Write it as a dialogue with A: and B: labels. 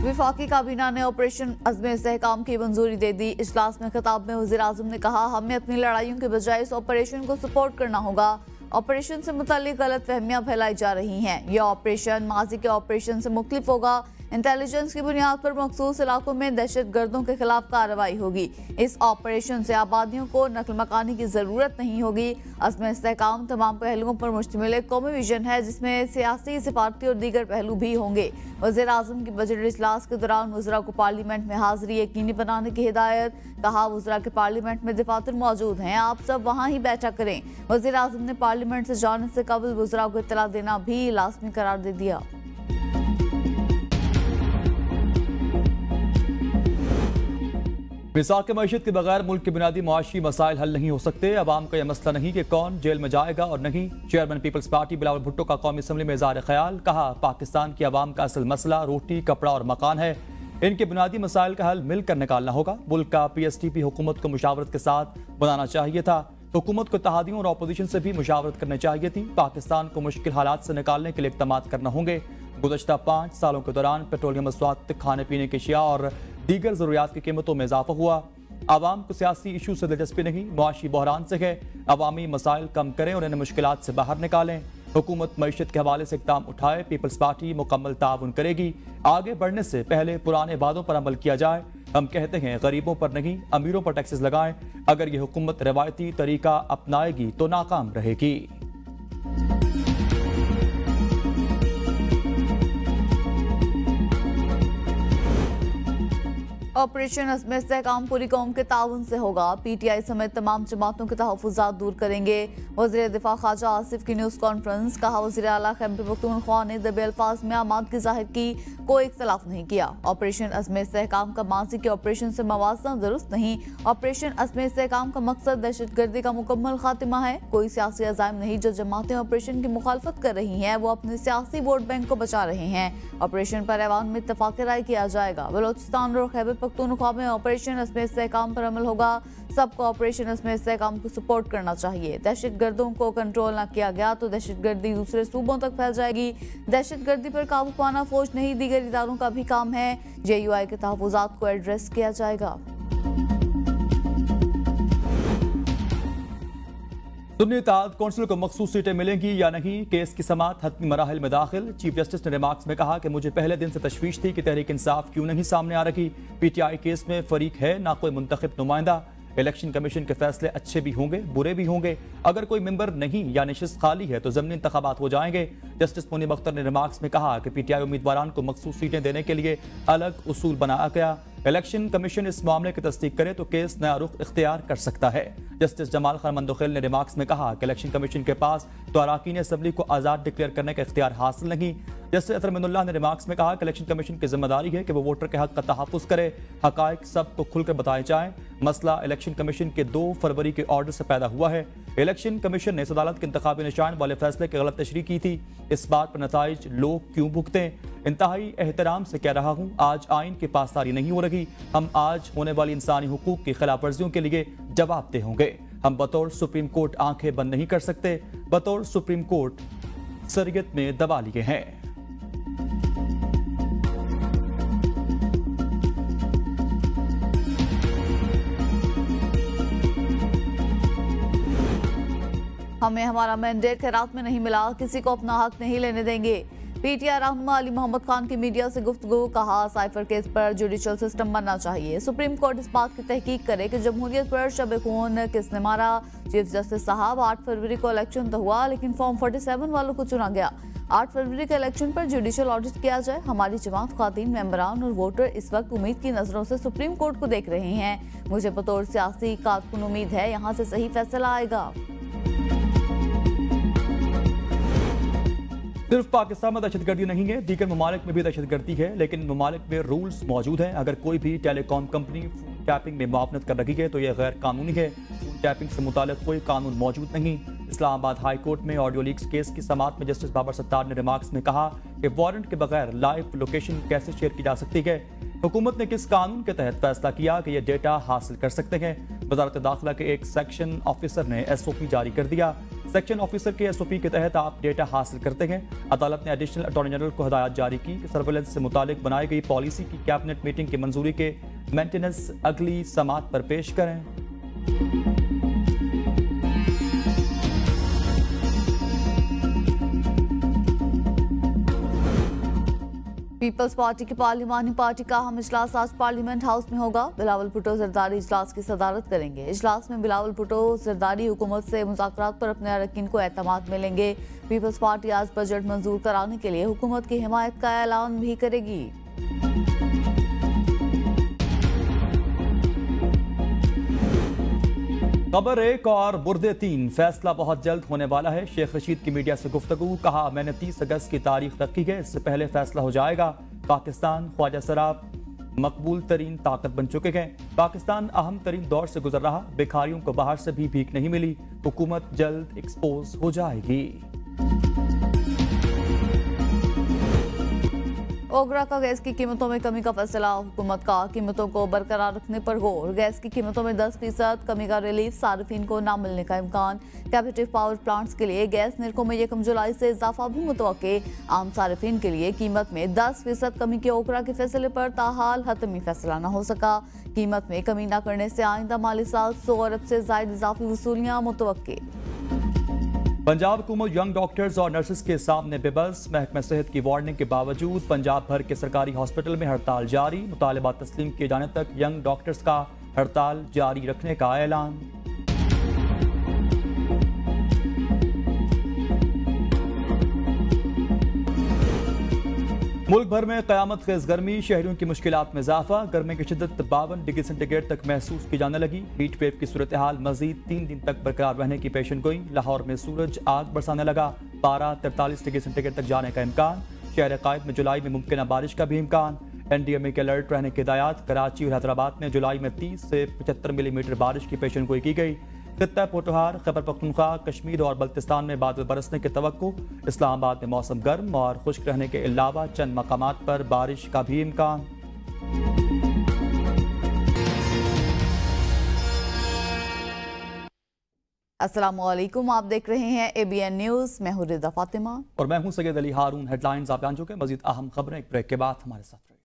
A: वफाकी काबीना ने ऑपरेशन अज़्म इस्तेहकाम की मंजूरी दे दी। इजलास में खिताब में वज़ीर आज़म ने कहा, हमें अपनी लड़ाइयों के बजाय इस ऑपरेशन को सपोर्ट करना होगा। ऑपरेशन से मुताल्लिक गलत फहमियाँ फैलाई जा रही हैं। यह ऑपरेशन माजी के ऑपरेशन से मुख्तलिफ होगा। इंटेलिजेंस की बुनियाद पर मखसूस इलाकों में दहशत गर्दों के खिलाफ कार्रवाई होगी। इस ऑपरेशन से आबादियों को नकल मकानी की ज़रूरत नहीं होगी। अज़्म इस्तेहकाम तमाम पहलुओं पर मुश्तमिल एक कौमी विजन है, जिसमें सियासी, सिफारती और दीगर पहलू भी होंगे। वज़ीर आज़म की बजट इजलास के दौरान वज़रा को पार्लियामेंट में हाज़िरी यकीनी बनाने की हिदायत। कहा, वज़रा के पार्लियामेंट में दफातर मौजूद हैं, आप सब वहाँ ही बैठा करें। वज़ीर आज़म ने पार्लियामेंट से जाने से कबल वज़रा को इत्तला देना भी लाज़मी करार दे दिया।
B: मिसाक मईशत के बगैर मुल्क के बुनियादी मुआशी मसाइल हल नहीं हो सकते। अवाम का यह मसला नहीं कि कौन जेल में जाएगा और नहीं। चेयरमैन पीपल्स पार्टी बिलावल भुट्टो का कौमी असम्बली में इज़हार ख्याल। कहा, पाकिस्तान की अवाम का असल मसला रोटी, कपड़ा और मकान है। इनके बुनियादी मसाइल का हल मिलकर निकालना होगा। मुल्क का PSTP हुकूमत को मुशावरत के साथ बनाना चाहिए था। हुकूमत को इत्तेहादियों और अपोजिशन से भी मुशावरत करनी चाहिए थी। पाकिस्तान को मुश्किल हालात से निकालने के लिए इक़दामात करना होंगे। गुज़श्ता 5 सालों के दौरान पेट्रोलियम मसवाद, खाने पीने की अशिया और दीगर ज़रूरियात की कीमतों में इजाफा हुआ। आवाम को सियासी इशू से दिलचस्पी नहीं, मुआशी बहरान से है। अवामी मसाइल कम करें और इन्हें मुश्किलात से बाहर निकालें। हुकूमत मईशत के हवाले से इक़दाम उठाए। पीपल्स पार्टी मुकम्मल ताउन करेगी। आगे बढ़ने से पहले पुराने वादों पर अमल किया जाए। हम कहते हैं, गरीबों पर नहीं, अमीरों पर टैक्सेस लगाएं। अगर ये हुकूमत रवायती तरीका अपनाएगी तो नाकाम रहेगी।
A: ऑपरेशन अज़्म इस्तेहकाम पूरी कौम के ताउन से होगा। PTI समेत तमाम जमातों के तहफ़्फ़ुज़ात दूर करेंगे। वज़ीर दिफा ख्वाजा आसिफ की न्यूज़ कॉन्फ्रेंस। कहा, वज़ीर आला खैबर पख्तूनख्वा ने दबे अल्फाज में आमादगी ज़ाहिर की, कोई इख्तलाफ नहीं किया। ऑपरेशन अज़्म इस्तेहकाम का माजी के ऑपरेशन से मवाजना दुरुस्त नहीं। ऑपरेशन अज़्म इस्तेहकाम का मकसद दहशत गर्दी का मुकम्मल खात्मा है। कोई सियासी अज़ाइम नहीं। जो जमातें ऑपरेशन की मुखालफत कर रही हैं, वो अपने सियासी वोट बैंक को बचा रहे हैं। ऑपरेशन पर ऐवान में इत्तफाक़ राय किया जाएगा। बलोचिस्तान और खैबर पख्तूनख्वा में ऑपरेशन अज़्म इस्तेहकाम पर अमल होगा। सबको ऑपरेशन अज़्म इस्तेहकाम को सपोर्ट करना चाहिए। दहशत गर्दों को कंट्रोल न किया गया तो दहशत गर्दी दूसरे सूबों तक फैल जाएगी। दहशत गर्दी पर काबू पाना फौज नहीं, दीगर इदारों का भी काम है। JUI के तहफ़्फ़ुज़ात को एड्रेस किया जाएगा।
B: सुन्नी इत्तेहाद कौंसिल को मखसूस सीटें मिलेंगी या नहीं, केस की समाअत हतमी मराहिल में दाखिल। चीफ जस्टिस ने रिमार्क्स में कहा कि मुझे पहले दिन से तशवीश थी कि तहरीक इंसाफ क्यों नहीं सामने आ रही। PTI केस में फरीक है, ना कोई मुंतखब नुमाइंदा। इलेक्शन कमीशन के फैसले अच्छे भी होंगे, बुरे भी होंगे। अगर कोई मेंबर नहीं या नशिस्त खाली है तो ज़मीनी इंतखाबात हो जाएंगे। जस्टिस मुनीब अख्तर ने रिमार्क्स में कहा कि PTI उम्मीदवारान को मखसूस सीटें देने के लिए अलग उसूल बनाया गया। इलेक्शन कमीशन इस मामले की तस्दीक करे तो केस नया रुख इख्तियार कर सकता है। जस्टिस जमाल खान मंदोखेल ने रिमार्क्स में कहा कि इलेक्शन कमीशन के पास तो अरकान असम्बली को आज़ाद डिक्लेयर करने का इख्तियार हासिल नहीं। जस्टिस अतर मिनुल्लाह ने रिमार्क्स में कहा कि इलेक्शन कमीशन की जिम्मेदारी है कि वो वोटर के हक का तहफ़्फ़ुज़ करे। हक़ाइक़ सबको खुलकर बताए जाएं। मसला इलेक्शन कमीशन के 2 फरवरी के ऑर्डर से पैदा हुआ है। इलेक्शन कमीशन ने सदालत के इंतखाबी निशान वाले फैसले की गलत तशरीह की थी। इस बात पर नताइज लोग क्यों भुगतें। इंतहाई एहतराम से कह रहा हूँ, आज आइन की पासदारी नहीं हो रही। हम आज होने वाली इंसानी हुकूक की खिलाफ वर्जियों के लिए जवाबदेह होंगे। हम बतौर सुप्रीम कोर्ट आंखें बंद नहीं कर सकते। बतौर सुप्रीम कोर्ट शरीयत में दबा लिए हैं।
A: हमें हमारा मैंडेट खैरात में नहीं मिला, किसी को अपना हक नहीं लेने देंगे। PTI रहनुमा अली मोहम्मद खान की मीडिया से गुफ्तगू। कहा, साइफर केस पर जुडिशल सिस्टम बनना चाहिए। सुप्रीम कोर्ट इस बात की तहकीक करे कि जमहूरियत पर शब खून किसने मारा। चीफ जस्टिस साहब, 8 फरवरी को इलेक्शन तो हुआ, लेकिन फॉर्म 47 वालों को चुना गया। 8 फरवरी के इलेक्शन पर जुडिशल ऑडिट किया जाए। हमारी जमात, ख्वातीन, मेंबरान और वोटर इस वक्त उम्मीद की नजरों से सुप्रीम कोर्ट को देख रहे हैं। मुझे बतौर सियासी कारकुन उम्मीद है यहाँ से सही फैसला आएगा।
B: सिर्फ पाकिस्तान में दहशतगर्दी नहीं है, दीगर ममालिक में भी दहशतगर्दी है, लेकिन ममालिक में रूल्स मौजूद हैं। अगर कोई भी टेलीकॉम कंपनी फोन टैपिंग में मुआवनत कर रही है तो यह गैर कानूनी है। फोन टैपिंग से मुताल्लिक कोई कानून मौजूद नहीं। इस्लामाबाद हाई कोर्ट में ऑडियो लीक्स केस की समाअत में जस्टिस बाबर सत्तार ने रिमार्क्स में कहा कि वारंट के बगैर लाइव लोकेशन कैसे शेयर की जा सकती है। हुकूमत ने किस कानून के तहत फैसला किया कि यह डेटा हासिल कर सकते हैं। वजारत दाखिला के एक सेक्शन ऑफिसर ने SOP जारी कर दिया। सेक्शन ऑफिसर के एसओपी के तहत आप डेटा हासिल करते हैं। अदालत ने एडिशनल अटॉर्नी जनरल को हिदायत जारी की कि सर्वेलेंस से मुतालिक बनाई गई पॉलिसी की कैबिनेट मीटिंग की मंजूरी के मेंटेनेंस अगली समात पर पेश करें।
A: पीपल्स पार्टी की पार्लिमानी पार्टी का अहम इजलास आज पार्लियामेंट हाउस में होगा। बिलावल भुट्टो जरदारी इजलास की सदारत करेंगे। इजलास में बिलावल भुट्टो जरदारी हुकूमत से मुज़ाकरात पर अपने अरकान को एतमाद मिलेंगे। पीपल्स पार्टी आज बजट मंजूर कराने के लिए हुकूमत की हिमायत का ऐलान भी करेगी।
B: खबर 1 और बुर्दे 3 फैसला बहुत जल्द होने वाला है। शेख रशीद की मीडिया से गुफ्तगू, कहा मैंने 30 अगस्त की तारीख रखी है, इससे पहले फैसला हो जाएगा। पाकिस्तान ख्वाजा सराफ मकबूल तरीन ताकत बन चुके हैं। पाकिस्तान अहम तरीन दौर से गुजर रहा, भिखारियों को बाहर से भी भीख नहीं मिली। हुकूमत जल्द एक्सपोज हो जाएगी।
A: ओगरा का गैस की कीमतों में कमी का फैसला, हुकूमत का कीमतों को बरकरार रखने पर गौर। गैस की कीमतों में 10% कमी का रिलीफ, सार्फिन को ना मिलने का इम्कान। कैपेटिव पावर प्लांट्स के लिए गैस निरखों में 1 जुलाई से इजाफा भी मुतवक्के। आम सार्फिन के लिए कीमत में 10% कमी के ओगरा के फैसले पर ताहाल हतमी फैसला न हो सका। कीमत में कमी न करने से आइंदा माली साल 100 अरब से ज्यादा इजाफी वसूलियां मुतवक्के।
B: पंजाब हुकूमत यंग डॉक्टर्स और नर्सेस के सामने बेबस, महकमा सेहत की वार्निंग के बावजूद पंजाब भर के सरकारी हॉस्पिटल में हड़ताल जारी। मुतालबा तस्लीम किए जाने तक यंग डॉक्टर्स का हड़ताल जारी रखने का ऐलान। मुल्क भर में क़यामत खेज़ गर्मी, शहरियों की मुश्किलात में इजाफा। गर्मी की शिद्दत 52 डिग्री सेंटीग्रेड तक महसूस की जाने लगी। हीट वेव की सूरत हाल मजीद 3 दिन तक बरकरार रहने की पेशन गोई। लाहौर में सूरज आग बरसाने लगा, पारा 43 डिग्री सेंटीग्रेड तक जाने का इम्कान। शहर कायद में जुलाई में मुमकिन बारिश का भी इम्कान। NDMA के अलर्ट रहने की हिदायत। कराची और हैदराबाद में जुलाई में 30 से 75 मिलीमीटर बारिश की पेशन गोई की गई। खित्ता पोटोहार, खैबर पख्तूनख्वा, कश्मीर और बल्तिस्तान में बादल बरसने की तवक्को। इस्लामाबाद में मौसम गर्म और खुश्क रहने के अलावा चंद मकामात पर बारिश का भी इम्कान।
A: अस्सलामुअलैकुम, आप देख रहे हैं ABN न्यूज़। मैं हूं रिदा फातिमा
B: और मैं हूं सैयद अली हारून। हेडलाइंस आप जान चुके हैं। मजीद अहम खबरें एक ब्रेक के बाद हमारे साथ रहिए।